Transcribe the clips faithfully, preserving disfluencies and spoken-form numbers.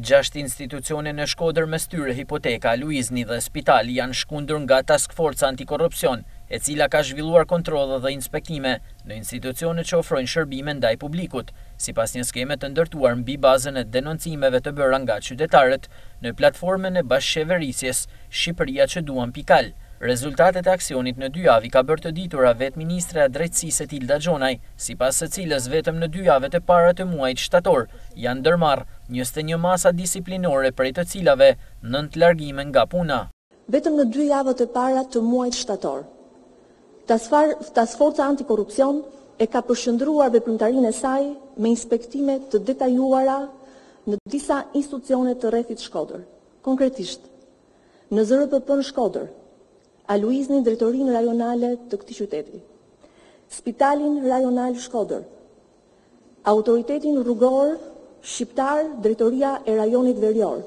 Gjashtë institucione në Shkodër mes tyre Hipoteka, Luizni dhe Spitali janë shkundur nga Task Force Antikorrupsion, e cila ka zhvilluar kontrolle dhe inspektime në institucione që ofrojnë shërbime ndaj publikut, sipas një skeme të ndërtuar mbi bazën e denoncimeve të bëra nga qytetarët në platformën e bashkëqeverisjes Shqipëria që duam pikal. Rezultatet e aksionit në dy javë ka bërë të ditura vetë ministre e drejtësisë Tilda Xhonaj, sipas së cilës vetëm në dy javët e para të muajit shtator janë ndërmarrë njëzet e një masa disiplinore prej të cilave nëntë largime nga puna. Vetëm në dy javët e para të muajit shtator, Task Forca Antikorrupsion e ka përshëndruar veprimtarinë e saj me inspektime të detajuara në disa institucione të rrethit Shkodër. Konkretisht, në Z R P P në Shkodër, a Luizni drejtorinë rajonale të këtij qyteti, Spitalin Rajonal Shkodër, Autoritetin Rrugor Shqiptar, Drejtoria e Rajonit Verior,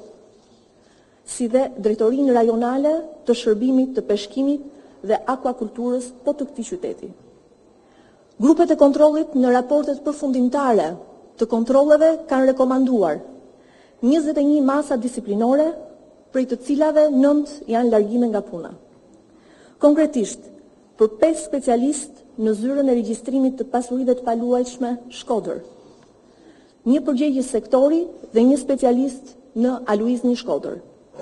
si dhe Drejtorinë Rajonale të Shërbimit të Peshkimit dhe Akvakulturës po të këtij qyteti. Grupet e kontrollit në raportet përfundimtare të kontrolleve kanë rekomanduar njëzet e një masa disiplinore, prej të cilave nëntë janë largime nga puna. Konkretisht, për pesë specialist në zyrën e regjistrimit të pasurive të paluajtshme Shkodër, një përgjegjës sektori dhe një specialist në Aluizni Shkodër.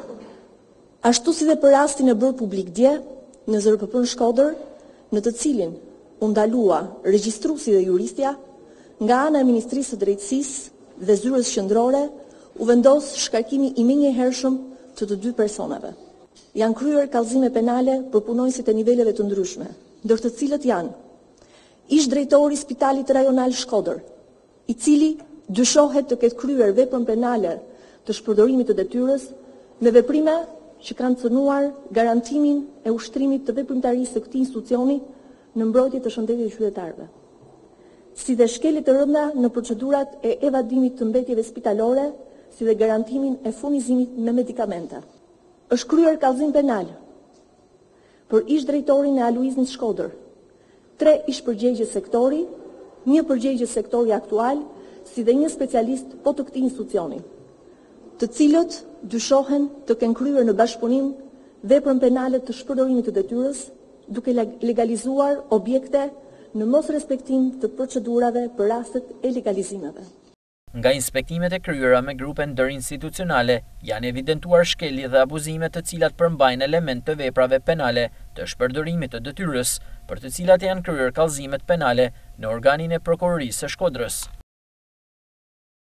Ashtu si dhe për rastin e bërë publik dje në Z R P P në Shkodër, në të cilin u ndalua regjistruesi dhe juristja, nga ana e Ministrisë së Drejtësisë dhe Zyrës Qendrore u vendos shkarkimi i menjëhershëm të të dy personave. Janë kryer kallëzime penale për punonjësit e niveleve të ndryshme, ndër të cilët janë ish drejtori i Spitalit Rajonal Shkodër, i cili dyshohet të ketë kryer veprën penale të shpërdorimit të detyrës me veprime që kanë cënuar garantimin e ushtrimit të veprimtarisë së këtij institucioni në mbrojtje të shëndetit të qytetarëve, si dhe shkelje të rënda në procedurat e evadimit të mbetjeve spitalore, si dhe garantimin e furnizimit me medikamenta. Është kryer kallëzim penal për ish drejtorin e Aluiznit Shkodër, tre ish përgjegjës sektori, një përgjegjës sektori aktual, si dhe një specialist po të këtij institucioni, të cilët dyshohen të kenë kryer në bashkëpunim veprën penale të shpërdorimit të detyrës, duke legalizuar objekte në mos respektim të procedurave për rastet e legalizimeve. Nga inspektimet e kryera me grupe ndërinstitucionale, janë evidentuar shkelje dhe abuzime të cilat përmbajnë element të veprave penale të shpërdorimit të detyrës, për të cilat janë kryer kallëzimet penale në organin e prokurorisë së Shkodrës.